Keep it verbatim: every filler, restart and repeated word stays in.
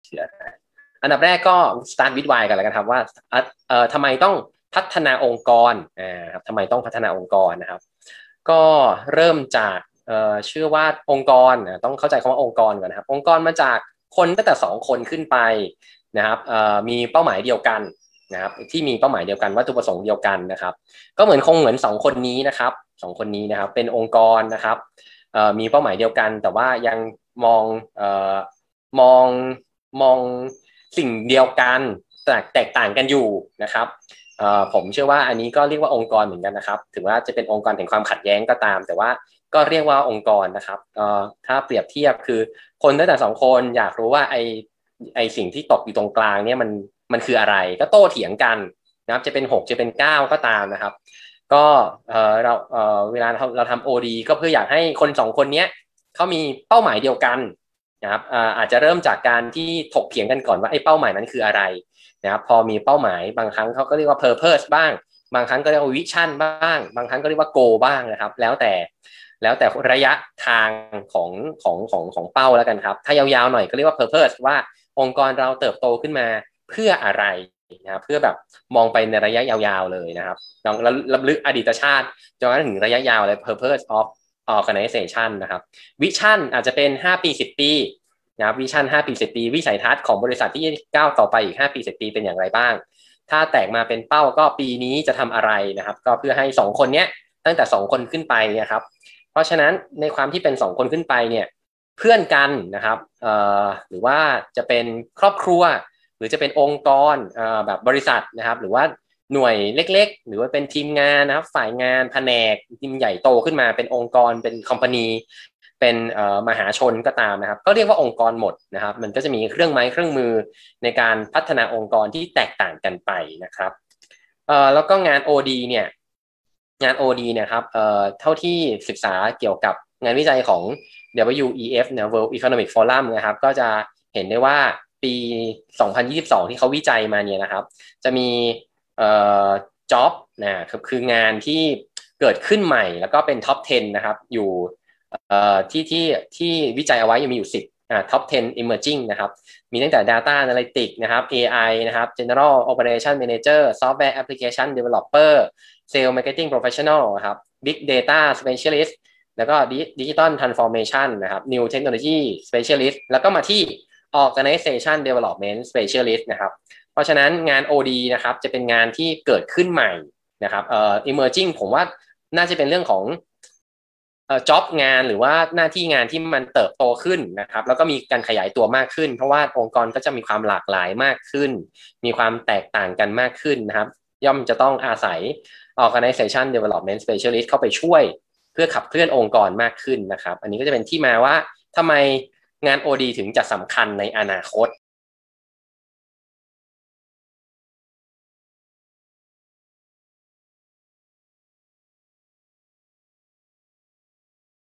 คืออะไรอันดับแรกก็ start with why กันแล้วกันครับว่าเอ่อทำไมต้องพัฒนาองค์กรอ่าครับทำไมต้องพัฒนาองค์กรนะครับก็เริ่มจากเอ่อชื่อว่าองค์กรต้องเข้าใจคำว่าองค์กรก่อนนะครับองค์กรมาจากคนตั้งแต่สองคนขึ้นไปนะครับเอ่อมีเป้าหมายเดียวกันนะครับที่มีเป้าหมายเดียวกันวัตถุประสงค์เดียวกันนะครับก็เหมือนคงเหมือนสองคนนี้นะครับสองคนนี้นะครับเป็นองค์กรนะครับเอ่อมีเป้าหมายเดียวกันแต่ว่ายังมองเอ่อมองมองสิ่งเดียวกันแต่แตกต่างกันอยู่นะครับเอ่อผมเชื่อว่าอันนี้ก็เรียกว่าองค์กรเหมือนกันนะครับถึงว่าจะเป็นองค์กรแห่งความขัดแย้งก็ตามแต่ว่าก็เรียกว่าองค์กรนะครับเอ่อถ้าเปรียบเทียบคือคนตั้งแต่สองคนอยากรู้ว่าไอไอสิ่งที่ตกอยู่ตรงกลางเนี่ยมันมันคืออะไรก็โต้เถียงกันนะครับจะเป็นหกจะเป็นเก้าก็ตามนะครับก็เอ่อเราเอ่อเวลาเราเราทำ โอ ดี ก็เพื่ออยากให้คนสองคนนี้เขามีเป้าหมายเดียวกันนะครับอาจจะเริ่มจากการที่ถกเถียงกันก่อนว่าไอ้เป้าหมายนั้นคืออะไรนะครับพอมีเป้าหมายบางครั้งเขาก็เรียกว่า purpose บ้างบางครั้งก็เรียกว่า vision บ้างบางครั้งก็เรียกว่า goal บ้างนะครับแล้วแต่แล้วแต่ระยะทางของของของของเป้าแล้วกันครับถ้ายาวๆหน่อยก็เรียกว่า purpose ว่าองค์กรเราเติบโตขึ้นมาเพื่ออะไรนะครับเพื่อแบบมองไปในระยะยาวๆเลยนะครับลองระลึกอดีตชาติจนกระทั่งถึงระยะยาวเลย purpose of organization นะครับ vision อาจจะเป็นห้าปีสิบปีนะครับวิชั่นห้าปีสิบปีวิสัยทัศน์ของบริษัทที่ก้าวต่อไปอีกห้าปีสิบปีเป็นอย่างไรบ้างถ้าแตกมาเป็นเป้าก็ปีนี้จะทำอะไรนะครับก็เพื่อให้สองคนนี้ตั้งแต่สองคนขึ้นไปนะครับเพราะฉะนั้นในความที่เป็นสองคนขึ้นไปเนี่ยเพื่อนกันนะครับเอ่อหรือว่าจะเป็นครอบครัวหรือจะเป็นองค์กรเอ่อแบบบริษัทนะครับหรือว่าหน่วยเล็กๆหรือว่าเป็นทีมงานนะครับฝ่ายงานแผนกทีมใหญ่โตขึ้นมาเป็นองค์กรเป็นคอมพานีเป็นมหาชนก็ตามนะครับก็เรียกว่าองค์กรหมดนะครับมันก็จะมีเครื่องไม้เครื่องมือในการพัฒนาองค์กรที่แตกต่างกันไปนะครับแล้วก็งาน โอ ดี เนี่ยงาน โอ ดี เนี่ยครับเท่าที่ศึกษาเกี่ยวกับงานวิจัยของ ดับเบิลยู อี เอฟ เนี่ย World Economic Forum นะครับก็จะเห็นได้ว่าปีสองพันยี่สิบสองที่เขาวิจัยมาเนี่ยนะครับจะมีเอ่อ job นะคืองานที่เกิดขึ้นใหม่แล้วก็เป็นท็อปสิบนะครับอยู่เอ่อที่ที่ที่วิจัยเอาไว้ยังมีอยู่สิบอ่า top สิบ emerging นะครับมีตั้งแต่ data analytics นะครับ เอ ไอ นะครับ general operation manager software application developer sales marketing professional นะครับ big data specialist แล้วก็ digital transformation นะครับ new technology specialist แล้วก็มาที่ organization development specialist นะครับเพราะฉะนั้นงาน โอ ดี นะครับจะเป็นงานที่เกิดขึ้นใหม่นะครับเอ่อ emerging ผมว่าน่าจะเป็นเรื่องของเอ่อ job งานหรือว่าหน้าที่งานที่มันเติบโตขึ้นนะครับแล้วก็มีการขยายตัวมากขึ้นเพราะว่าองค์กรก็จะมีความหลากหลายมากขึ้นมีความแตกต่างกันมากขึ้นนะครับย่อมจะต้องอาศัย organization development specialist เข้าไปช่วยเพื่อขับเคลื่อนองค์กรมากขึ้นนะครับอันนี้ก็จะเป็นที่มาว่าทำไมงาน โอ ดี ถึงจะสำคัญในอนาคต